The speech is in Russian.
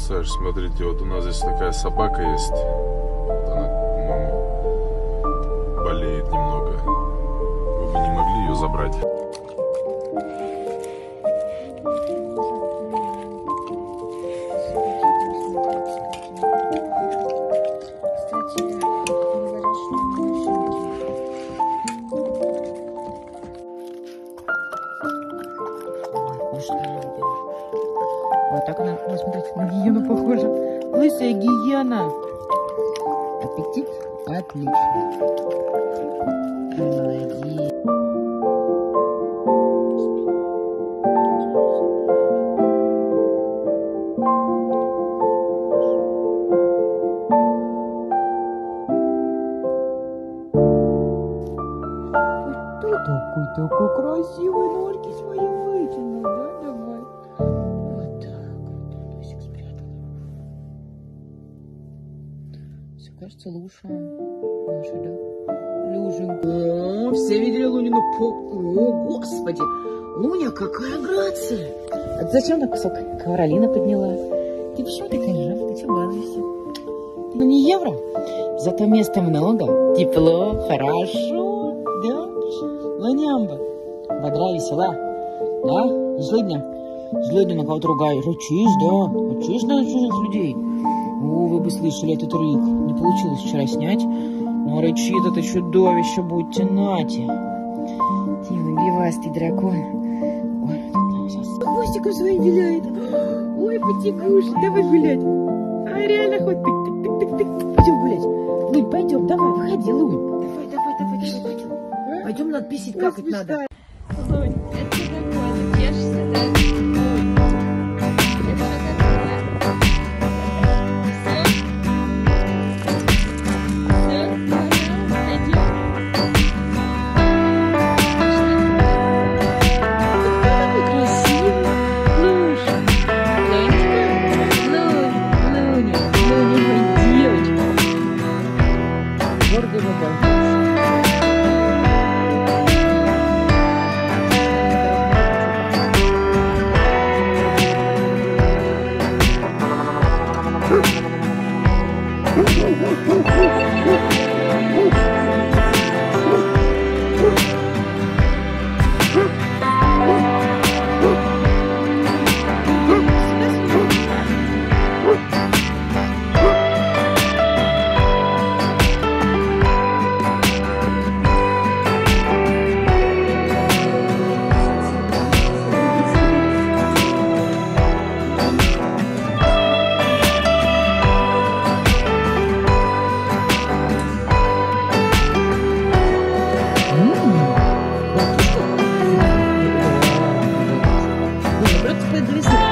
массаж. Смотрите, вот у нас здесь такая собака есть. Она, по-моему, болеет немного. Вы бы не могли ее забрать? Вот так она, ой, смотрите, на гиену похожа. Лысая гиена. Аппетит отличный. Молодец. Такой красивый, ножки свои вытянул, да, давай. Вот так вот, носик спрятал. Все, кажется, Луша наша, да? Люшенька. О, все видели Лунину попку? О, господи, Луня, какая грация. А зачем на кусок ковролина подняла? Ты почему такая жертва? Ты чего балуешься? Ну, не евро, зато места много, тепло, хорошо, да? Ланямба, бодра, весела, да? Злыдня на кого-то ругает. Рычись, да? Рычись на чужих людей. О, вы бы слышали этот рык. Не получилось вчера снять. Но рычит это чудовище, будьте нате. Тихо, бивастый дракон. Ой, сейчас хвостиком своим виляет. Ой, потекуш, давай гулять. А реально хоть тык-тык-тык-тык. Пойдем гулять. Лунь, пойдем, давай, выходи, Лунь. Давай, пойдем. Пойдем, надо писать, как это надо. Лунь, это что такое? Ты чешешься, да? Просто подвесить.